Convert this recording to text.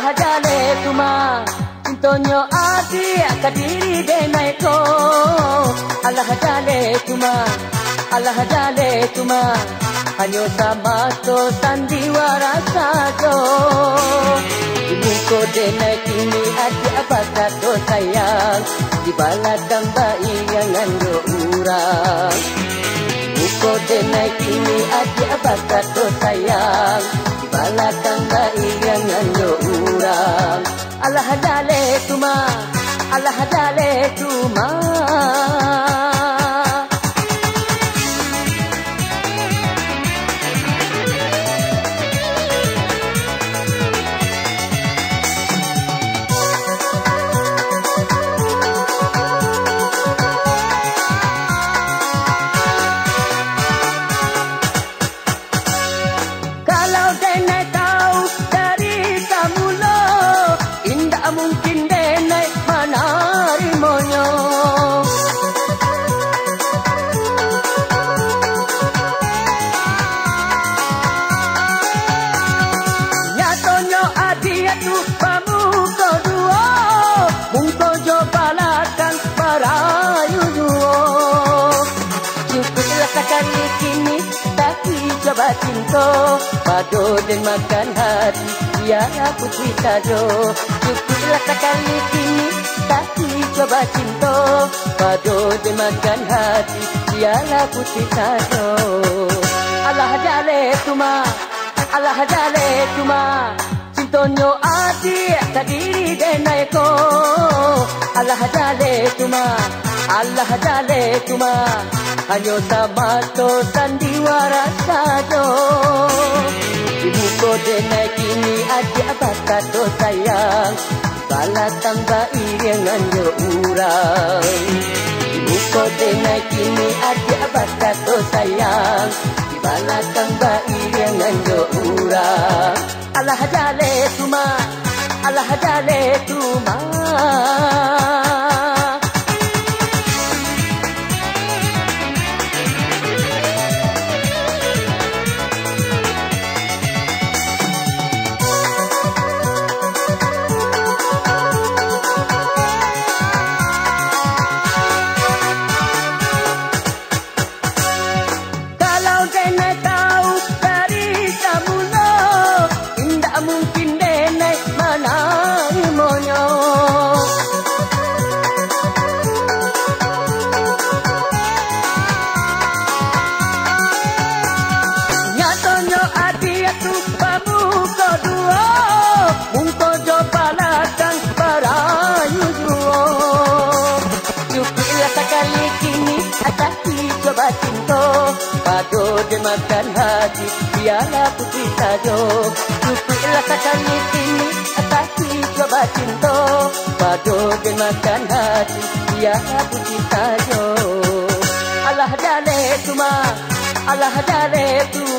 alah jale tuma intonyo ati akadiri denai ko alah jale tuma hanyo sama to sandiwara sajo ibuko denai kini ati apakah to sayang di balakang bayi yang ando urang ibuko denai kini ati apakah to sayang di balakang bayi yang ando urang alah jale tuma mungkin denai menarimonyo nyatonyo adia tu pamuko duo mungko jo balakan parayu duo cukuplah sekali kini tapi coba cinta pado dan makan hati biar putri kado cukuplah sekali kini tapi coba cinta pado dan makan hati biar putri kado alah jale tuma cintonyo ati kadiri denai ko alah jale tuma hanyo sama to sandiwara sajo ibuko denai kini ati apakah to sayang balatang bayi yang ando urang ibuko denai kini ati apakah to sayang balatang bayi yang ando urang alah jale tuma mungkin denai menarimonyo nyatonyo adia tu pamuko duo mungko jo balakan parayu duo cukuplah sekali kini ataki coba cinta pado dan makan hati biarlah putri sajo cukuplah sekali kini ataki coba cinta pado dan makan hati biarlah putri sajo alah jale tuma